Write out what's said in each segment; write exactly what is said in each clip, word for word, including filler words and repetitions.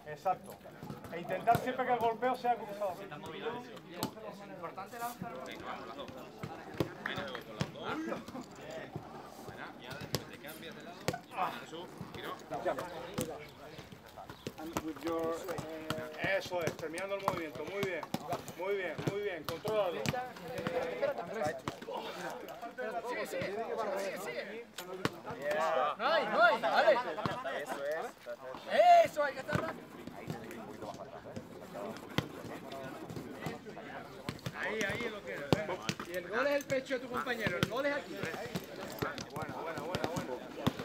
Exacto. E intentar siempre que el golpeo sea cruzado. Importante lanzar. Venga, vamos las dos. Mira, con las dos. Buena, ya después te cambias de lado. Jesús, giro. Eso es, terminando el movimiento. Muy bien. Muy bien, muy bien. Contrólalo. Sigue, sigue. Sigue, sigue. No hay, no hay. Vale. Eso es. Eso, hay que estar rápido. Ahí, ahí es lo que era. Y el gol es el pecho de tu compañero. El gol es aquí. Buena, buena, buena, buena.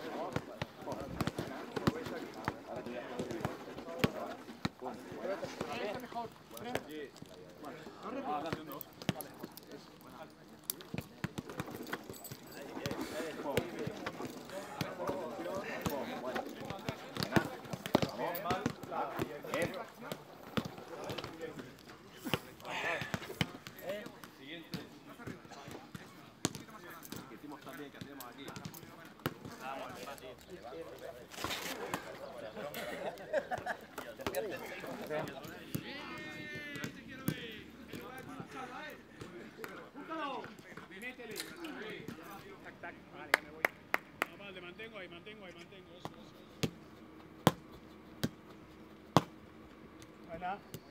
Mantengo ahí, mantengo ahí, mantengo. Eso, eso. Buena.